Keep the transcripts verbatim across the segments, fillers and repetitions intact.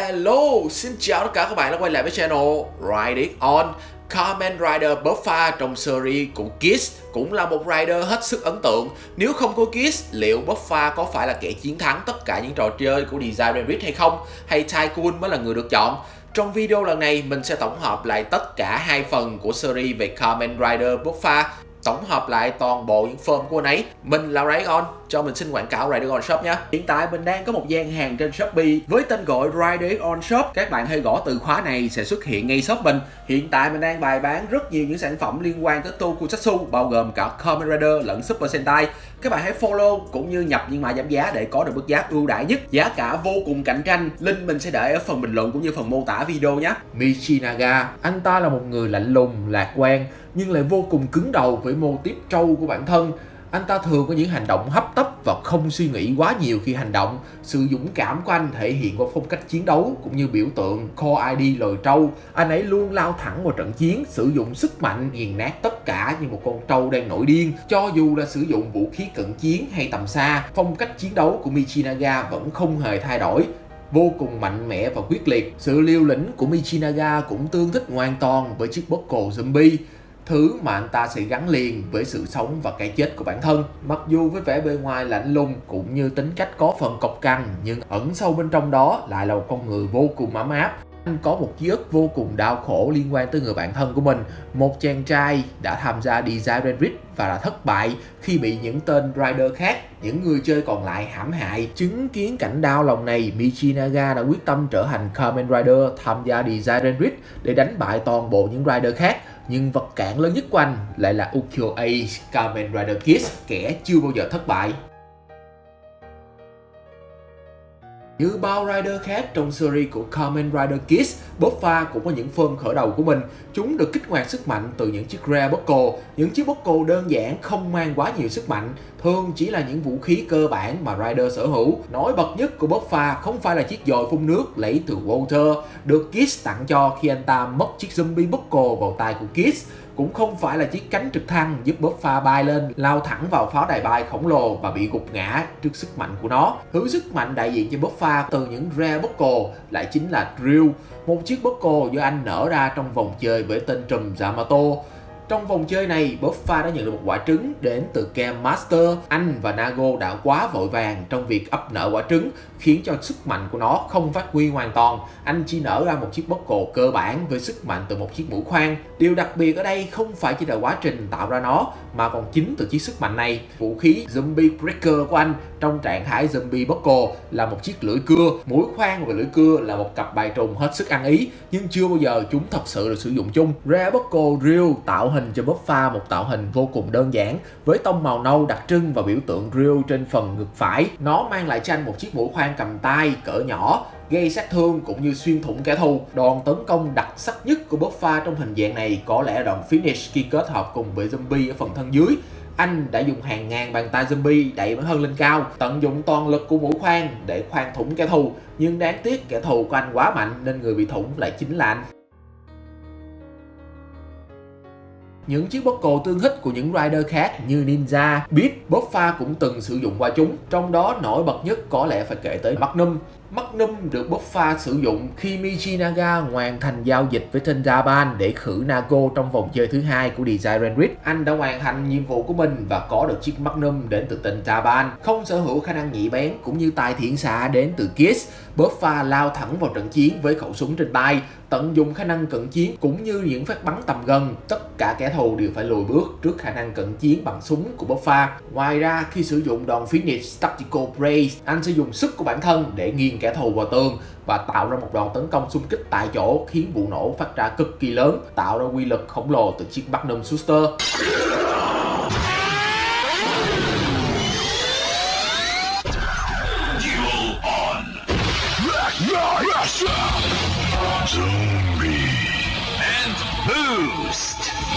Hello, xin chào tất cả các bạn đã quay lại với channel Ride It On. Kamen Rider Buffa trong series của Geats cũng là một rider hết sức ấn tượng. Nếu không có Geats, liệu Buffa có phải là kẻ chiến thắng tất cả những trò chơi của Design Renrit hay không? Hay Tycoon mới là người được chọn? Trong video lần này, mình sẽ tổng hợp lại tất cả hai phần của series về Kamen Rider Buffa, tổng hợp lại toàn bộ những form của anh ấy. Mình là Ride It On, cho mình xin quảng cáo Ride It On Shop nhé. Hiện tại mình đang có một gian hàng trên Shopee với tên gọi Ride It On Shop. Các bạn hãy gõ từ khóa này sẽ xuất hiện ngay shop mình. Hiện tại mình đang bày bán rất nhiều những sản phẩm liên quan tới Tokusatsu, bao gồm cả Kamen Rider lẫn Super Sentai. Các bạn hãy follow cũng như nhập những mã giảm giá để có được mức giá ưu đãi nhất. Giá cả vô cùng cạnh tranh. Link mình sẽ để ở phần bình luận cũng như phần mô tả video nhé. Michinaga, anh ta là một người lạnh lùng, lạc quan nhưng lại vô cùng cứng đầu với mô típ trâu của bản thân. Anh ta thường có những hành động hấp tấp và không suy nghĩ quá nhiều khi hành động. Sự dũng cảm của anh thể hiện qua phong cách chiến đấu cũng như biểu tượng Core i đê loài trâu. Anh ấy luôn lao thẳng vào trận chiến, sử dụng sức mạnh nghiền nát tất cả như một con trâu đang nổi điên. Cho dù là sử dụng vũ khí cận chiến hay tầm xa, phong cách chiến đấu của Michinaga vẫn không hề thay đổi, vô cùng mạnh mẽ và quyết liệt. Sự liều lĩnh của Michinaga cũng tương thích hoàn toàn với chiếc buckle zombie, thứ mà anh ta sẽ gắn liền với sự sống và cái chết của bản thân. Mặc dù với vẻ bề ngoài lạnh lùng cũng như tính cách có phần cộc cằn, nhưng ẩn sâu bên trong đó lại là một con người vô cùng ấm áp. Anh có một ký ức vô cùng đau khổ liên quan tới người bạn thân của mình, một chàng trai đã tham gia Design Renrit và đã thất bại khi bị những tên rider khác, những người chơi còn lại hãm hại. Chứng kiến cảnh đau lòng này, Michinaga đã quyết tâm trở thành Kamen Rider, tham gia Design Renrit để đánh bại toàn bộ những rider khác. Nhưng vật cản lớn nhất của anh lại là Ukyo Ace, Kamen Rider Geats, kẻ chưa bao giờ thất bại. Như bao rider khác trong series của Kamen Rider Geats, Buffa cũng có những form khởi đầu của mình. Chúng được kích hoạt sức mạnh từ những chiếc Rare Buckle. Những chiếc Buckle đơn giản không mang quá nhiều sức mạnh, thường chỉ là những vũ khí cơ bản mà rider sở hữu. Nổi bật nhất của Buffa không phải là chiếc dòi phun nước lấy từ Walter, được Geats tặng cho khi anh ta mất chiếc zombie Buckle vào tay của Geats. Cũng không phải là chiếc cánh trực thăng giúp Buffa bay lên, lao thẳng vào pháo đài bay khổng lồ và bị gục ngã trước sức mạnh của nó. Thứ sức mạnh đại diện cho Buffa từ những Rare Buckle lại chính là Drill, một chiếc Buckle do anh nở ra trong vòng chơi với tên trùm Yamato. Trong vòng chơi này, Buffa đã nhận được một quả trứng đến từ Game Master. Anh và Nago đã quá vội vàng trong việc ấp nở quả trứng, khiến cho sức mạnh của nó không phát huy hoàn toàn. Anh chỉ nở ra một chiếc buckle cơ bản với sức mạnh từ một chiếc mũi khoan. Điều đặc biệt ở đây không phải chỉ là quá trình tạo ra nó, mà còn chính từ chiếc sức mạnh này. Vũ khí Zombie Breaker của anh trong trạng thái Zombie Buckle là một chiếc lưỡi cưa. Mũi khoan và lưỡi cưa là một cặp bài trùng hết sức ăn ý, nhưng chưa bao giờ chúng thật sự được sử dụng chung. Rare Buckle Drill tạo hình cho Buffa một tạo hình vô cùng đơn giản, với tông màu nâu đặc trưng và biểu tượng Drill trên phần ngực phải. Nó mang lại cho anh một chiếc mũi khoan cầm tay cỡ nhỏ, gây sát thương cũng như xuyên thủng kẻ thù. Đòn tấn công đặc sắc nhất của Buffa trong hình dạng này có lẽ là đòn finish khi kết hợp cùng với zombie ở phần thân dưới. Anh đã dùng hàng ngàn bàn tay zombie đẩy bản thân lên cao, tận dụng toàn lực của mũi khoan để khoan thủng kẻ thù. Nhưng đáng tiếc kẻ thù của anh quá mạnh nên người bị thủng lại chính là anh. Những chiếc buckle tương thích của những rider khác như Ninja, Beat, Buffa cũng từng sử dụng qua chúng. Trong đó nổi bật nhất có lẽ phải kể tới Magnum. Magnum được Buffa sử dụng khi Michinaga hoàn thành giao dịch với tên Japan để khử Nago trong vòng chơi thứ hai của Design Renrit. Anh đã hoàn thành nhiệm vụ của mình và có được chiếc Magnum đến từ tên Japan. Không sở hữu khả năng nhạy bén cũng như tài thiện xạ đến từ Geats, Buffa lao thẳng vào trận chiến với khẩu súng trên tay, tận dụng khả năng cận chiến cũng như những phát bắn tầm gần. Tất cả kẻ thù đều phải lùi bước trước khả năng cận chiến bằng súng của Buffa. Ngoài ra, khi sử dụng đòn finish Tactical Brace, anh sẽ dùng sức của bản thân để nghiêng kẻ thù vào tường và tạo ra một đòn tấn công xung kích tại chỗ, khiến vụ nổ phát ra cực kỳ lớn, tạo ra quy lực khổng lồ từ chiếc Magnum Shooter. Zombie and boost.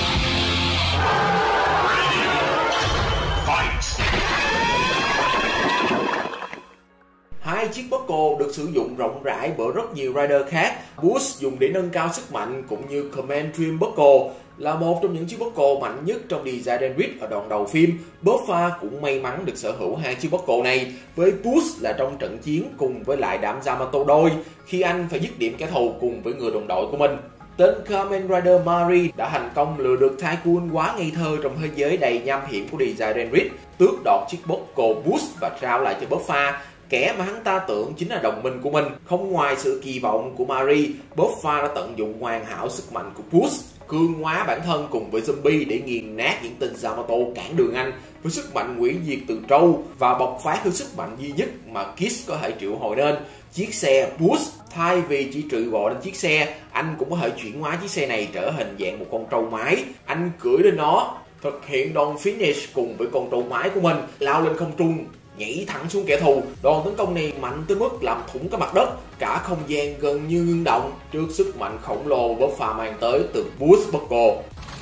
Ready. Fight. Hai chiếc buckle được sử dụng rộng rãi bởi rất nhiều rider khác. Boost dùng để nâng cao sức mạnh cũng như Command Trim buckle là một trong những chiếc buckle mạnh nhất trong design Renrid ở đoạn đầu phim. Buffa cũng may mắn được sở hữu hai chiếc buckle này, với Boost là trong trận chiến cùng với lại đám Yamato đôi khi anh phải dứt điểm kẻ thù cùng với người đồng đội của mình. Tên Kamen Rider Mari đã thành công lừa được Tycoon quá ngây thơ trong thế giới đầy nham hiểm của design Renrid, tước đoạt chiếc buckle Boost và trao lại cho Buffa, kẻ mà hắn ta tưởng chính là đồng minh của mình. Không ngoài sự kỳ vọng của Mari, Buffa đã tận dụng hoàn hảo sức mạnh của Boost, cương hóa bản thân cùng với zombie để nghiền nát những tên Yamato cản đường anh với sức mạnh hủy diệt từ trâu và bộc phát với sức mạnh duy nhất mà Kiss có thể triệu hồi nên, chiếc xe Boost. Thay vì chỉ trừ gọi lên chiếc xe, anh cũng có thể chuyển hóa chiếc xe này trở hình dạng một con trâu mái. Anh cưỡi lên nó, thực hiện đòn finish cùng với con trâu mái của mình, lao lên không trung, nhảy thẳng xuống kẻ thù. Đòn tấn công này mạnh tới mức làm thủng cả mặt đất, cả không gian gần như ngưng động trước sức mạnh khổng lồ Buffa mang tới từ Boost buckle.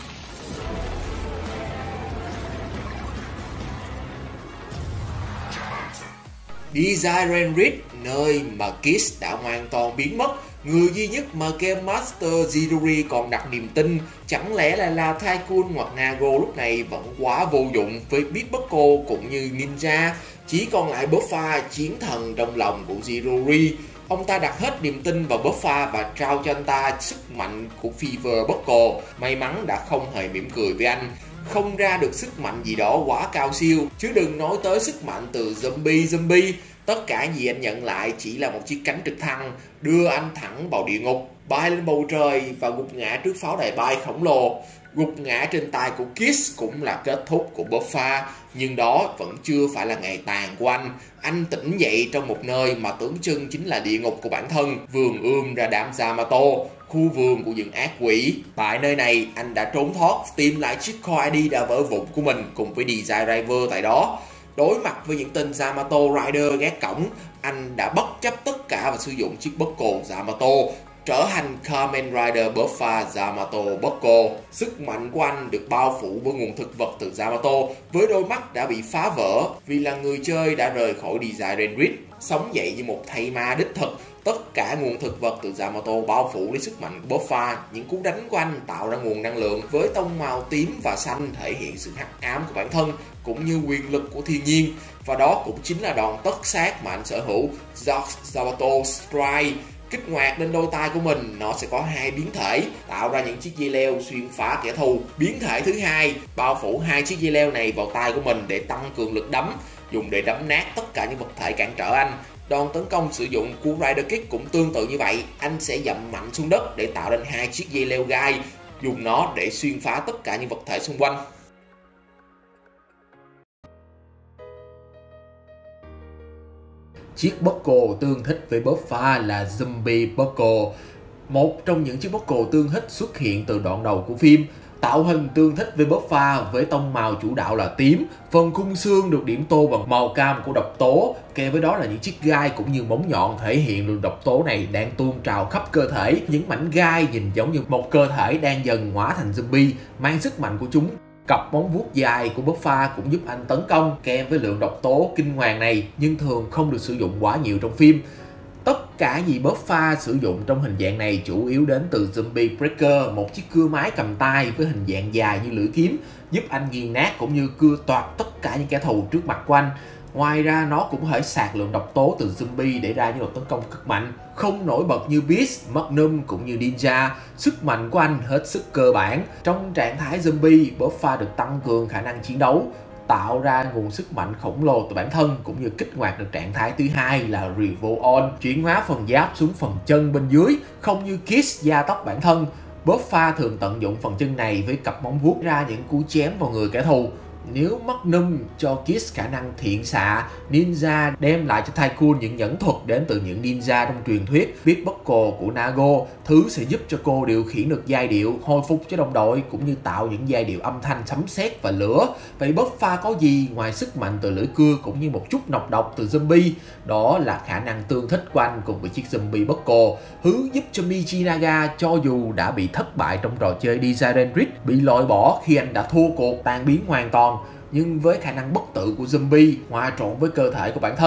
Design Renrid, nơi mà Kiss đã hoàn toàn biến mất, người duy nhất mà Game Master Zidori còn đặt niềm tin, chẳng lẽ là là Tycoon hoặc Nago lúc này vẫn quá vô dụng với Beat Buckle cũng như Ninja, chỉ còn lại Buffa, chiến thần trong lòng của Zidori. Ông ta đặt hết niềm tin vào Buffa và trao cho anh ta sức mạnh của Fever Buckle. May mắn đã không hề mỉm cười với anh, không ra được sức mạnh gì đó quá cao siêu, chứ đừng nói tới sức mạnh từ zombie zombie. Tất cả gì anh nhận lại chỉ là một chiếc cánh trực thăng đưa anh thẳng vào địa ngục, bay lên bầu trời và gục ngã trước pháo đài bay khổng lồ. Gục ngã trên tay của Kiss cũng là kết thúc của Buffa, nhưng đó vẫn chưa phải là ngày tàn của anh. Anh tỉnh dậy trong một nơi mà tưởng chừng chính là địa ngục của bản thân, vườn ươm ra đám Yamato, khu vườn của những ác quỷ. Tại nơi này, anh đã trốn thoát, tìm lại chiếc core i đê đã vỡ vụn của mình cùng với Design Driver tại đó. Đối mặt với những tên Yamato Rider gác cổng, anh đã bất chấp tất cả và sử dụng chiếc buckle Yamato, trở thành Kamen Rider Buffa Yamato Buckle. Sức mạnh của anh được bao phủ bởi nguồn thực vật từ Yamato, với đôi mắt đã bị phá vỡ vì là người chơi đã rời khỏi Design Renrid, sống dậy như một thây ma đích thực. Tất cả nguồn thực vật từ Yamato bao phủ lấy sức mạnh của Buffa. Những cú đánh của anh tạo ra nguồn năng lượng với tông màu tím và xanh thể hiện sự hắc ám của bản thân cũng như quyền lực của thiên nhiên. Và đó cũng chính là đòn tất sát mà anh sở hữu, Yamato Strike. Kích hoạt lên đôi tay của mình, nó sẽ có hai biến thể tạo ra những chiếc dây leo xuyên phá kẻ thù. Biến thể thứ hai bao phủ hai chiếc dây leo này vào tay của mình để tăng cường lực đấm, dùng để đấm nát tất cả những vật thể cản trở anh. Đòn tấn công sử dụng của Rider Kick cũng tương tự như vậy, anh sẽ dậm mạnh xuống đất để tạo nên hai chiếc dây leo gai, dùng nó để xuyên phá tất cả những vật thể xung quanh. Chiếc buckle tương thích với Buffa là Zombie Buckle, một trong những chiếc buckle tương thích xuất hiện từ đoạn đầu của phim. Tạo hình tương thích với Buffa với tông màu chủ đạo là tím, phần khung xương được điểm tô bằng màu cam của độc tố, kèm với đó là những chiếc gai cũng như móng nhọn thể hiện lượng độc tố này đang tuôn trào khắp cơ thể. Những mảnh gai nhìn giống như một cơ thể đang dần hóa thành zombie, mang sức mạnh của chúng. Cặp móng vuốt dài của Buffa cũng giúp anh tấn công kèm với lượng độc tố kinh hoàng này, nhưng thường không được sử dụng quá nhiều trong phim. Tất cả gì Buffa sử dụng trong hình dạng này chủ yếu đến từ Zombie Breaker, một chiếc cưa máy cầm tay với hình dạng dài như lưỡi kiếm, giúp anh nghiền nát cũng như cưa toạc tất cả những kẻ thù trước mặt của anh. Ngoài ra nó cũng có thể sạc lượng độc tố từ zombie để ra những đợt tấn công cực mạnh. Không nổi bật như Beast, Magnum cũng như Ninja, sức mạnh của anh hết sức cơ bản. Trong trạng thái zombie, Buffa được tăng cường khả năng chiến đấu, tạo ra nguồn sức mạnh khổng lồ từ bản thân cũng như kích hoạt được trạng thái thứ hai là Revolve On, chuyển hóa phần giáp xuống phần chân bên dưới, không như Kiss gia tốc bản thân. Buffa thường tận dụng phần chân này với cặp móng vuốt ra những cú chém vào người kẻ thù. Nếu Magnum cho Kiss khả năng thiện xạ, Ninja đem lại cho Tycoon những nhẫn thuật đến từ những ninja trong truyền thuyết. Beat Buckle của Nago, thứ sẽ giúp cho cô điều khiển được giai điệu, hồi phục cho đồng đội cũng như tạo những giai điệu âm thanh sấm sét và lửa. Vậy Buffa có gì ngoài sức mạnh từ lưỡi cưa cũng như một chút nọc độc từ zombie? Đó là khả năng tương thích của anh cùng với chiếc Zombie Buckle, thứ giúp cho Michinaga cho dù đã bị thất bại trong trò chơi Design Renrid, bị loại bỏ khi anh đã thua cuộc tan biến hoàn toàn, nhưng với khả năng bất tử của zombie hòa trộn với cơ thể của bản thân,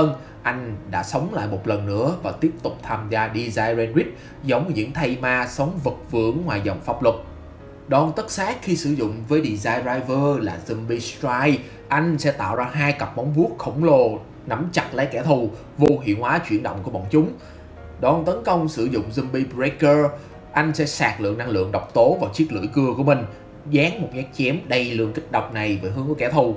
anh đã sống lại một lần nữa và tiếp tục tham gia Desire Renrid giống như những thây ma sống vật vưởng ngoài dòng pháp luật. Đòn tất sát khi sử dụng với Desire Driver là Zombie Strike, anh sẽ tạo ra hai cặp móng vuốt khổng lồ nắm chặt lấy kẻ thù, vô hiệu hóa chuyển động của bọn chúng. Đòn tấn công sử dụng Zombie Breaker, anh sẽ sạc lượng năng lượng độc tố vào chiếc lưỡi cưa của mình, dán một nhát chém đầy lượng kích độc này về hướng của kẻ thù.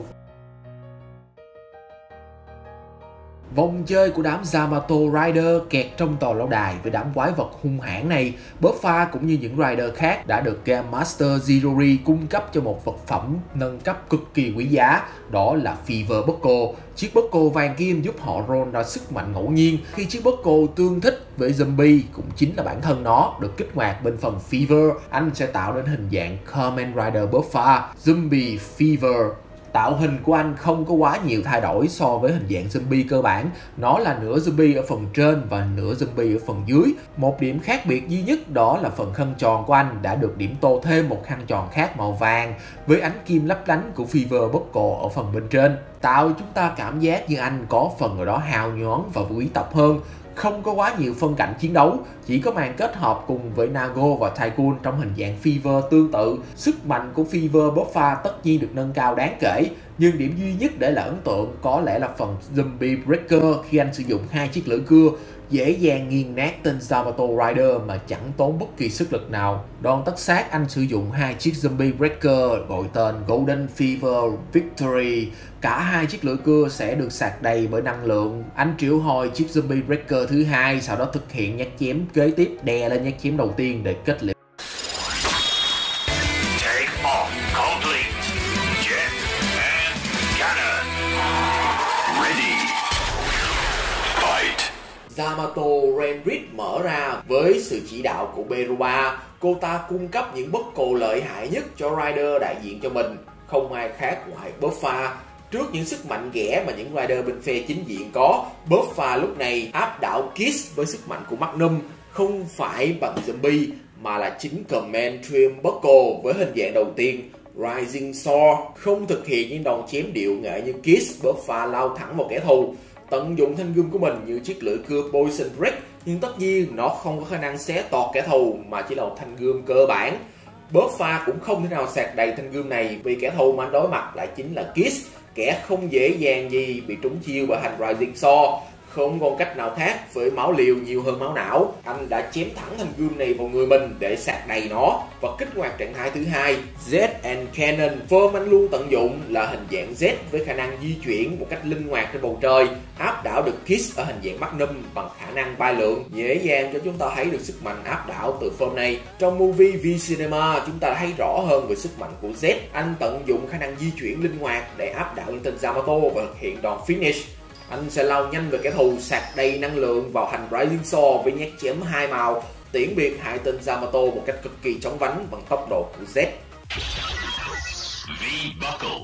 Vòng chơi của đám Yamato Rider kẹt trong tòa lâu đài với đám quái vật hung hãn này, Buffa cũng như những Rider khác đã được Game Master Zidori cung cấp cho một vật phẩm nâng cấp cực kỳ quý giá, đó là Fever Buckle. Chiếc buckle vàng kim giúp họ roll ra sức mạnh ngẫu nhiên khi chiếc buckle tương thích với zombie cũng chính là bản thân nó được kích hoạt bên phần Fever. Anh sẽ tạo nên hình dạng Kamen Rider Buffa Zombie Fever. Tạo hình của anh không có quá nhiều thay đổi so với hình dạng zombie cơ bản. Nó là nửa zombie ở phần trên và nửa zombie ở phần dưới. Một điểm khác biệt duy nhất đó là phần khăn tròn của anh đã được điểm tô thêm một khăn tròn khác màu vàng với ánh kim lấp lánh của Fever Buckle ở phần bên trên, tạo chúng ta cảm giác như anh có phần ở đó hào nhoáng và quý tộc hơn. Không có quá nhiều phân cảnh chiến đấu, chỉ có màn kết hợp cùng với Nago và Tycoon trong hình dạng Fever tương tự. Sức mạnh của Fever Buffa tất nhiên được nâng cao đáng kể, nhưng điểm duy nhất để là ấn tượng có lẽ là phần Zombie Breaker khi anh sử dụng hai chiếc lưỡi cưa, dễ dàng nghiền nát tên Yamato Rider mà chẳng tốn bất kỳ sức lực nào. Đòn tất sát anh sử dụng hai chiếc Zombie Breaker gọi tên Golden Fever Victory. Cả hai chiếc lưỡi cưa sẽ được sạc đầy bởi năng lượng. Anh triệu hồi chiếc Zombie Breaker thứ hai, sau đó thực hiện nhát chém kế tiếp đè lên nhát chém đầu tiên để kết liễu. Yamato Renrid mở ra với sự chỉ đạo của Beruba. Cô ta cung cấp những buckle lợi hại nhất cho Rider đại diện cho mình, không ai khác ngoài Buffa. Trước những sức mạnh ghẻ mà những Rider bên phe chính diện có, Buffa lúc này áp đảo Kiss với sức mạnh của Magnum, không phải bằng zombie mà là chính Command Trim Buckle với hình dạng đầu tiên Rising Sword. Không thực hiện những đòn chém điệu nghệ như Kiss, Buffa lao thẳng vào kẻ thù, tận dụng thanh gươm của mình như chiếc lưỡi cưa Poison Break, nhưng tất nhiên nó không có khả năng xé toạc kẻ thù mà chỉ là một thanh gươm cơ bản. Buffa cũng không thể nào sạc đầy thanh gươm này vì kẻ thù mà anh đối mặt lại chính là Kiss, kẻ không dễ dàng gì bị trúng chiêu bởi hành Rising Sword. Không còn cách nào khác, với máu liều nhiều hơn máu não, anh đã chém thẳng thanh gươm này vào người mình để sạc đầy nó và kích hoạt trạng thái thứ hai Z and Cannon. Form anh luôn tận dụng là hình dạng Z với khả năng di chuyển một cách linh hoạt trên bầu trời, áp đảo được Kiss ở hình dạng Magnum bằng khả năng bay lượn, dễ dàng cho chúng ta thấy được sức mạnh áp đảo từ form này. Trong movie V Cinema, chúng ta thấy rõ hơn về sức mạnh của Z. Anh tận dụng khả năng di chuyển linh hoạt để áp đảo những tên Yamato và thực hiện đòn finish. Anh sẽ lao nhanh về kẻ thù, sạc đầy năng lượng vào hành Rising Sword với nhát chém hai màu, tiễn biệt hại tên Yamato một cách cực kỳ chóng vánh bằng tốc độ của Z. V-Buckle.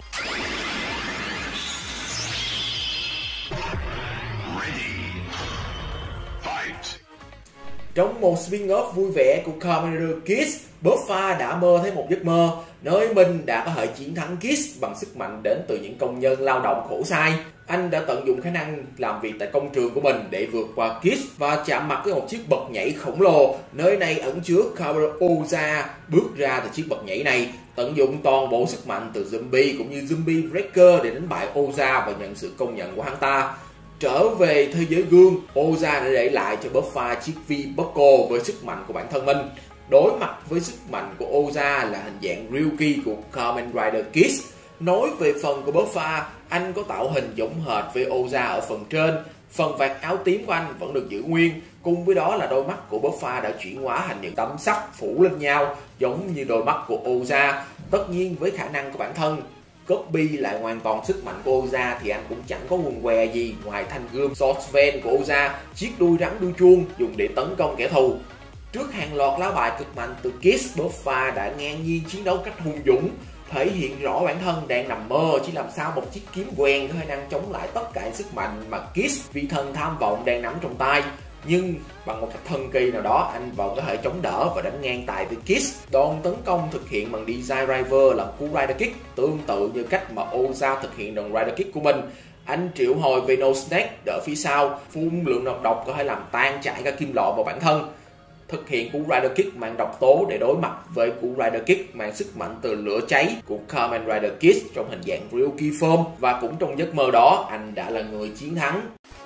Ready. Fight. Trong một spin-off vui vẻ của Kamen Rider Kids, Buffa đã mơ thấy một giấc mơ nơi mình đã có thể chiến thắng Kiss bằng sức mạnh đến từ những công nhân lao động khổ sai. Anh đã tận dụng khả năng làm việc tại công trường của mình để vượt qua Kiss và chạm mặt với một chiếc bậc nhảy khổng lồ. Nơi này ẩn chứa Kamen Oza. Bước ra từ chiếc bậc nhảy này, tận dụng toàn bộ sức mạnh từ zombie cũng như zombie breaker để đánh bại Oza và nhận sự công nhận của hắn ta. Trở về thế giới gương, Oza đã để lại cho Buffa chiếc V-Buckle với sức mạnh của bản thân mình. Đối mặt với sức mạnh của Oza là hình dạng Ryuki của Kamen Rider Kids. Nói về phần của Buffa, anh có tạo hình giống hệt với Oza ở phần trên. Phần vạt áo tím của anh vẫn được giữ nguyên. Cùng với đó là đôi mắt của Buffa đã chuyển hóa thành những tấm sắt phủ lên nhau giống như đôi mắt của Oza. Tất nhiên với khả năng của bản thân copy lại hoàn toàn sức mạnh của Oza thì anh cũng chẳng có quần què gì ngoài thanh gươm Swordsman của Oza, chiếc đuôi rắn đuôi chuông dùng để tấn công kẻ thù. Trước hàng loạt lá bài cực mạnh từ Kiss, Buffa đã ngang nhiên chiến đấu cách hung dũng, thể hiện rõ bản thân đang nằm mơ chỉ làm sao một chiếc kiếm quen có khả năng chống lại tất cả sức mạnh mà Kiss vị thần tham vọng đang nắm trong tay. Nhưng bằng một cách thần kỳ nào đó, anh vẫn có thể chống đỡ và đánh ngang tay với Kiss. Đòn tấn công thực hiện bằng Desire Driver là cú Rider Kick tương tự như cách mà Oza thực hiện đòn Rider Kick của mình. Anh triệu hồi Venom Snake đỡ phía sau, phun lượng nọc độc có thể làm tan chảy cả kim loại vào bản thân. Thực hiện cú Rider Kick mang độc tố để đối mặt với cú Rider Kick mang sức mạnh từ lửa cháy của Kamen Rider Kids trong hình dạng Ryuki Form. Và cũng trong giấc mơ đó, anh đã là người chiến thắng.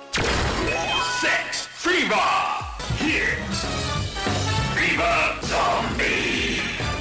Sex Fever Hit Fever Zombie.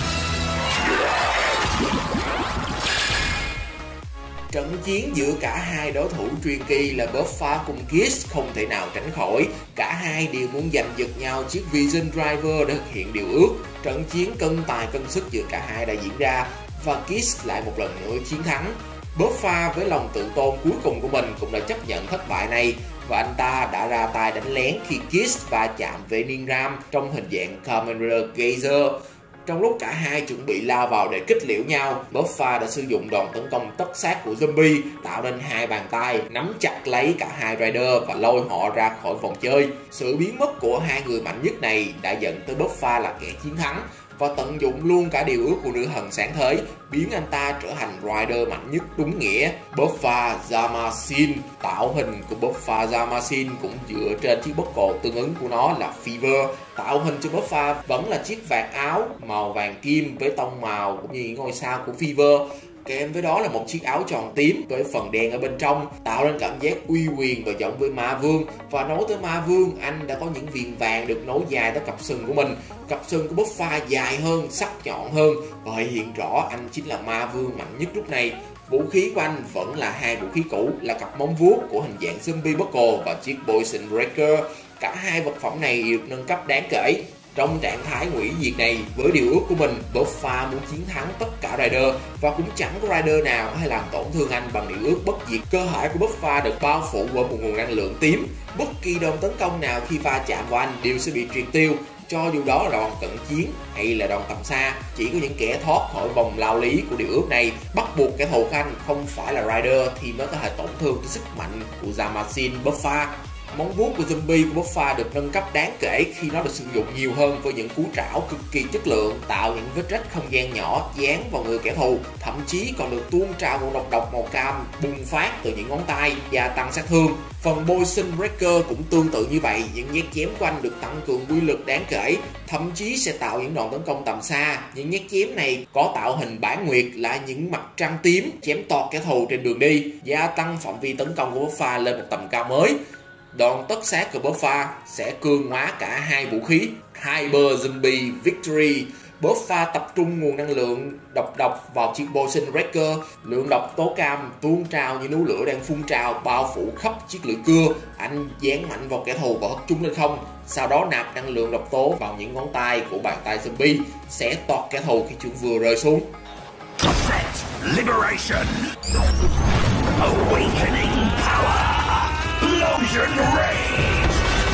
Trận chiến giữa cả hai đối thủ truyền kỳ là Buffa cùng Kiss không thể nào tránh khỏi. Cả hai đều muốn giành giật nhau chiếc Vision Driver để thực hiện điều ước. Trận chiến cân tài cân sức giữa cả hai đã diễn ra và Kiss lại một lần nữa chiến thắng. Buffa với lòng tự tôn cuối cùng của mình cũng đã chấp nhận thất bại này và anh ta đã ra tay đánh lén khi Kiss va chạm với Ninram trong hình dạng Kamen Rider Geyser. Trong lúc cả hai chuẩn bị lao vào để kết liễu nhau, Buffa đã sử dụng đòn tấn công tất sát của zombie, tạo nên hai bàn tay nắm chặt lấy cả hai Rider và lôi họ ra khỏi vòng chơi. Sự biến mất của hai người mạnh nhất này đã dẫn tới Buffa là kẻ chiến thắng và tận dụng luôn cả điều ước của nữ thần sáng thế, biến anh ta trở thành Rider mạnh nhất đúng nghĩa. Buffa Zamasin. Tạo hình của Buffa Zamasin cũng dựa trên chiếc buckle tương ứng của nó là Fever. Tạo hình cho Buffa vẫn là chiếc vạt áo màu vàng kim với tông màu cũng như ngôi sao của Fever. Kèm với đó là một chiếc áo tròn tím với phần đen ở bên trong, tạo nên cảm giác uy quyền và giống với Ma Vương. Và nói tới Ma Vương, anh đã có những viền vàng được nối dài tới cặp sừng của mình. Cặp sừng của Buffa dài hơn, sắc nhọn hơn và thể hiện rõ anh chính là Ma Vương mạnh nhất lúc này. Vũ khí của anh vẫn là hai vũ khí cũ, là cặp móng vuốt của hình dạng zombie buckle và chiếc Poison Breaker. Cả hai vật phẩm này được nâng cấp đáng kể. Trong trạng thái hủy diệt này, với điều ước của mình, Buffa muốn chiến thắng tất cả Rider và cũng chẳng có Rider nào có thể làm tổn thương anh bằng điều ước bất diệt. Cơ thể của Buffa được bao phủ bởi một nguồn năng lượng tím. Bất kỳ đòn tấn công nào khi va chạm vào anh đều sẽ bị triệt tiêu, cho dù đó là đòn cận chiến hay là đòn tầm xa. Chỉ có những kẻ thoát khỏi vòng lao lý của điều ước này, bắt buộc kẻ thù của anh không phải là Rider thì mới có thể tổn thương cái sức mạnh của Zamasin Buffa. Móng vuốt của zombie của Buffa được nâng cấp đáng kể khi nó được sử dụng nhiều hơn với những cú trảo cực kỳ chất lượng, tạo những vết rách không gian nhỏ dán vào người kẻ thù, thậm chí còn được tuôn trào nguồn độc độc màu cam bùng phát từ những ngón tay, gia tăng sát thương. Phần Poison Breaker cũng tương tự như vậy, những nhát chém của anh được tăng cường uy lực đáng kể, thậm chí sẽ tạo những đòn tấn công tầm xa. Những nhát chém này có tạo hình bán nguyệt là những mặt trăng tím chém tọt kẻ thù trên đường đi, gia tăng phạm vi tấn công của Buffa lên một tầm cao mới. Đòn tất sát của Buffa sẽ cường hóa cả hai vũ khí Hyper Zombie Victory. Buffa tập trung nguồn năng lượng độc độc vào chiếc Poison Breaker. Lượng độc tố cam tuôn trào như núi lửa đang phun trào bao phủ khắp chiếc lưỡi cưa. Anh dán mạnh vào kẻ thù và hất chúng lên không, sau đó nạp năng lượng độc tố vào những ngón tay của bàn tay zombie, sẽ toọt kẻ thù khi chúng vừa rơi xuống. Set Liberation. Awakening Power. Explosion Rage.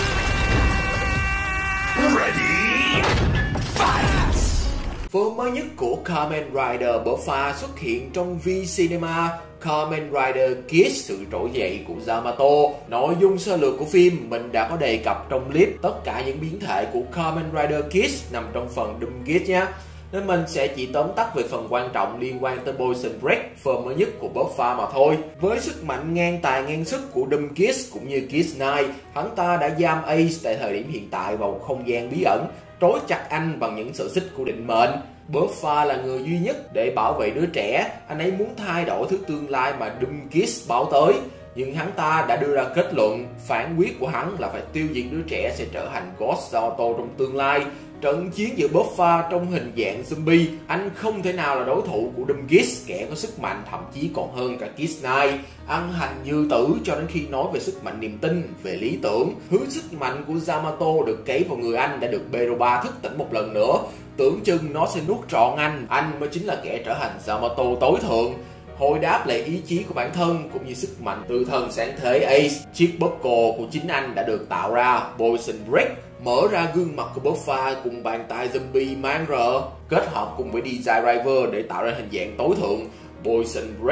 Ready. Fight. Phần mới nhất của Kamen Rider Buffa xuất hiện trong V-Cinema Kamen Rider Kids, sự trỗi dậy của Yamato. Nội dung sơ lược của phim mình đã có đề cập trong clip. Tất cả những biến thể của Kamen Rider Kids nằm trong phần Doom Kids nhé, nên mình sẽ chỉ tóm tắt về phần quan trọng liên quan tới Poison Break, phần mới nhất của Buffa mà thôi. Với sức mạnh ngang tài ngang sức của Doom Kids cũng như Kids Night, hắn ta đã giam Ace tại thời điểm hiện tại vào một không gian bí ẩn, trói chặt anh bằng những sợi xích của định mệnh. Buffa là người duy nhất để bảo vệ đứa trẻ, anh ấy muốn thay đổi thứ tương lai mà Doom Kids báo tới. Nhưng hắn ta đã đưa ra kết luận, phán quyết của hắn là phải tiêu diệt đứa trẻ sẽ trở thành Ghost Auto trong tương lai. Trận chiến giữa Buffa trong hình dạng zombie, anh không thể nào là đối thủ của Doom Kids, kẻ có sức mạnh thậm chí còn hơn cả Kids Night. Ăn hành như tử cho đến khi nói về sức mạnh niềm tin, về lý tưởng. Hướng sức mạnh của Yamato được cấy vào người anh đã được Beroba thức tỉnh một lần nữa. Tưởng chừng nó sẽ nuốt trọn anh, anh mới chính là kẻ trở thành Yamato tối thượng. Hồi đáp lại ý chí của bản thân cũng như sức mạnh từ thần sáng thế Ace, chiếc buckle của chính anh đã được tạo ra, Poison Break, mở ra gương mặt của Buffa cùng bàn tay zombie mang rợ, kết hợp cùng với Desire Driver để tạo ra hình dạng tối thượng, Poison Break.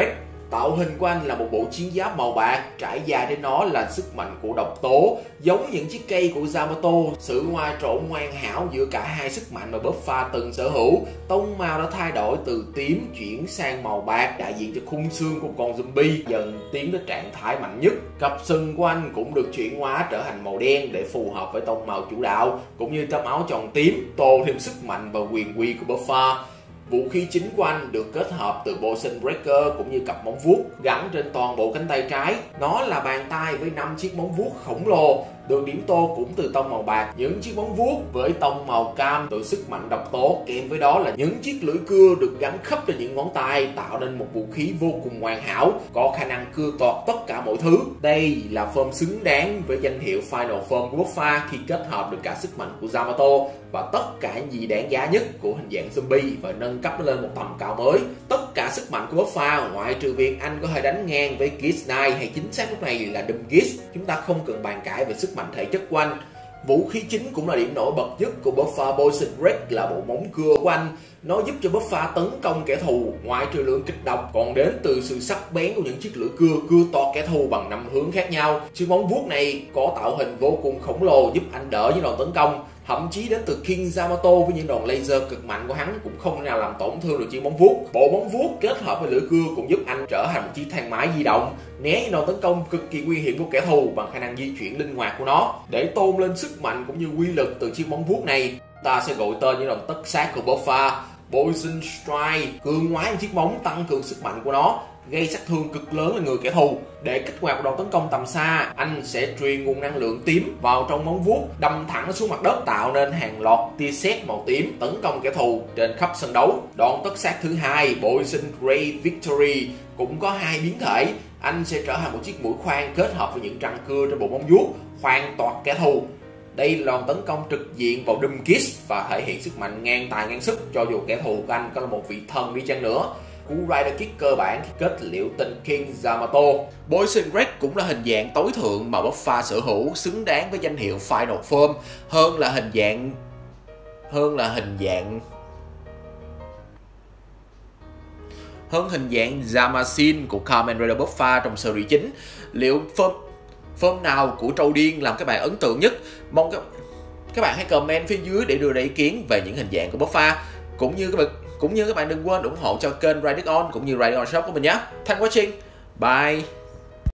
Tạo hình của anh là một bộ chiến giáp màu bạc, trải dài trên nó là sức mạnh của độc tố, giống những chiếc cây của Yamato. Sự hòa trộn hoàn hảo giữa cả hai sức mạnh mà Buffa từng sở hữu. Tông màu đã thay đổi từ tím chuyển sang màu bạc, đại diện cho khung xương của con zombie dần tiến đến trạng thái mạnh nhất. Cặp sừng của anh cũng được chuyển hóa trở thành màu đen để phù hợp với tông màu chủ đạo, cũng như tấm áo tròn tím tô thêm sức mạnh và quyền uy của Buffa. Vũ khí chính của anh được kết hợp từ Poison Breaker cũng như cặp móng vuốt gắn trên toàn bộ cánh tay trái. Nó là bàn tay với năm chiếc móng vuốt khổng lồ, được điểm tô cũng từ tông màu bạc. Những chiếc móng vuốt với tông màu cam từ sức mạnh độc tố, kèm với đó là những chiếc lưỡi cưa được gắn khắp trên những ngón tay, tạo nên một vũ khí vô cùng hoàn hảo, có khả năng cưa toạc tất cả mọi thứ. Đây là form xứng đáng với danh hiệu Final Form của Buffa khi kết hợp được cả sức mạnh của Yamato và tất cả những gì đáng giá nhất của hình dạng zombie và nâng cấp nó lên một tầm cao mới. Tất cả sức mạnh của Buffa ngoại trừ việc anh có thể đánh ngang với Geats Knight, hay chính xác lúc này là Doom Geats, chúng ta không cần bàn cãi về sức mạnh thể chất của anh. Vũ khí chính cũng là điểm nổi bật nhất của Buffa Poison Break là bộ móng cưa của anh. Nó giúp cho Buffa tấn công kẻ thù, ngoại trừ lượng kịch độc còn đến từ sự sắc bén của những chiếc lưỡi cưa cưa toạc kẻ thù bằng năm hướng khác nhau. Chiếc móng vuốt này có tạo hình vô cùng khổng lồ, giúp anh đỡ những đòn tấn công. Thậm chí đến từ King Yamato với những đòn laser cực mạnh của hắn cũng không thể nào làm tổn thương được chiếc móng vuốt. Bộ móng vuốt kết hợp với lưỡi cưa cũng giúp anh trở thành một chiếc thang máy di động, né những đòn tấn công cực kỳ nguy hiểm của kẻ thù bằng khả năng di chuyển linh hoạt của nó. Để tôn lên sức mạnh cũng như quy lực từ chiếc móng vuốt này, ta sẽ gọi tên những đòn tất sát của Buffa. Poison Strike cường hóa những chiếc móng, tăng cường sức mạnh của nó, gây sát thương cực lớn lên người kẻ thù. Để kích hoạt một đòn tấn công tầm xa, anh sẽ truyền nguồn năng lượng tím vào trong móng vuốt, đâm thẳng xuống mặt đất, tạo nên hàng loạt tia sét màu tím tấn công kẻ thù trên khắp sân đấu. Đòn tất sát thứ hai, Poison Ray Victory, cũng có hai biến thể. Anh sẽ trở thành một chiếc mũi khoan kết hợp với những răng cưa trên bộ móng vuốt, khoan toạc kẻ thù. Đây là đòn tấn công trực diện vào Doom Geats và thể hiện sức mạnh ngang tài ngang sức cho dù kẻ thù của anh có là một vị thần đi chăng nữa. Cú Rider Kick cơ bản kết liễu tên King Yamato. Poison Break cũng là hình dạng tối thượng mà Buffa sở hữu, xứng đáng với danh hiệu Final Form hơn là hình dạng hơn là hình dạng hơn hình dạng Zamasin của Kamen Rider Buffa trong series chính. Liệu form form nào của Trâu Điên làm các bạn ấn tượng nhất? Mong các các bạn hãy comment phía dưới để đưa ra ý kiến về những hình dạng của Buffa, cũng như các bạn cũng như các bạn đừng quên ủng hộ cho kênh Riding On cũng như Riding On Shop của mình nhé. Thanks for watching. Bye.